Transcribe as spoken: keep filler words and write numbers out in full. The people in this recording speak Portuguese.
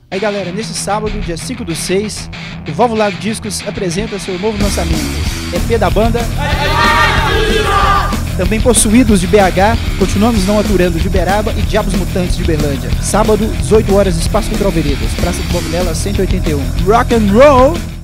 Aí galera, nesse sábado, dia cinco do seis, o Valvular Discos apresenta seu novo lançamento, E P da banda. Também Possuídos de B H, Continuamos Não Aturando de Uberaba e Diabos Mutantes de Uberlândia. Sábado, dezoito horas, Espaço Cultural Veredas, Praça do Bom Vilela, cento e oitenta e um. Rock and Roll!